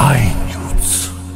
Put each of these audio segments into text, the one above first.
I news.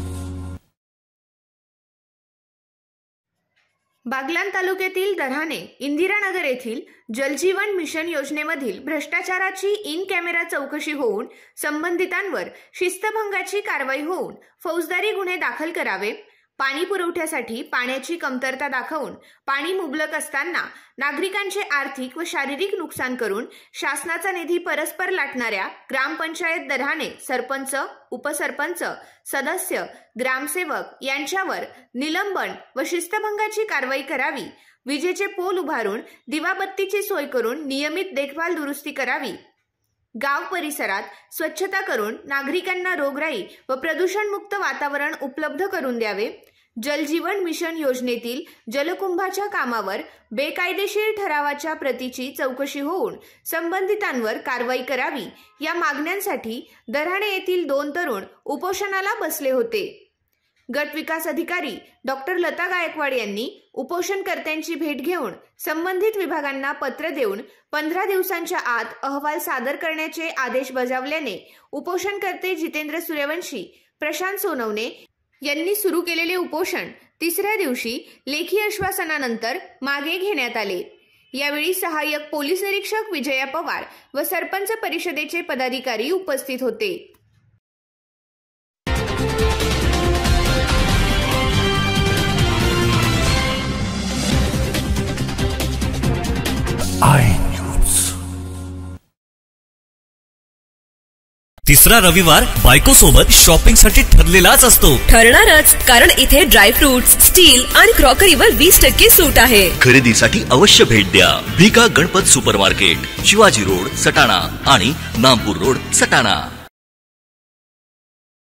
Baglan तालुक्यातील दऱ्हाणे इंदिरानगर येथील जलजीवन mission योजनेमधील भ्रष्टाचाराची इन कॅमेरा चौकशी होऊन संबंधितांवर शिस्तभंगाची कारवाई होऊन फौजदारी गुन्हे दाखल करावे। पाणी पुरवठ्यासाठी पाण्याची कमतरता दाखवून पाणी मुबलक असताना नागरिकांचे आर्थिक व शारीरिक नुकसान करून शासनाचा निधी परस्पर लाटणाऱ्या ग्रामपंचायत दऱ्हाणे सरपंच, उपसरपंच, सदस्य, ग्रामसेवक यांच्यावर निलंबन व शिस्तभंगाची कारवाई करावी। विजेचे पोल उभारून दिवाबत्तीची सोय करून नियमित देखभाल दुरुस्ती करावी। गाव परिसरात स्वच्छता करून नागरिकांना रोगराई व प्रदूषणमुक्त वातावरण उपलब्ध करून द्यावे। जलजीवन मिशन योजनेतील जलकुंभाच्या कामावर बेकायदेशीर ठरावाच्या प्रतीची चौकशी होऊन संबंधितांवर कारवाई करावी। या मागण्यांसाठी दऱ्हाणे येथील 2 तरुण उपोषणाला बसले होते। गट विकास अधिकारी डॉक्टर लता गायकवाड यांनी उपोषणकर्त्यांची भेट घेऊन संबंधित विभागांना पत्र देऊन 15 दिवसांच्या आत अहवाल सादर करण्याचे आदेश बजावल्याने उपोषणकर्ते जितेंद्र सूर्यवंशी, प्रशांत सोनवणे यांनी सुरू केलेले उपोषण 3ऱ्या दिवशी लेखी आश्वासनानंतर मागे घेण्यात आले। यावेळी सहाय्यक पोलीस निरीक्षक विजया पवार व सरपंच परिषदेचे पदाधिकारी उपस्थित होते। I news. तिसरा रविवार बायको सोबत शॉपिंग साठी ठरलेलाच असतो। ठरणारच, कारण इथे ड्रायफ्रुट्स, स्टील आणि क्रॉकरीवर 20% सूट आहे। खरेदीसाठी अवश्य भेट द्या। भिका गणपत सुपरमार्केट, शिवाजी रोड, सटाणा आणि नामपूर रोड, सटाणा।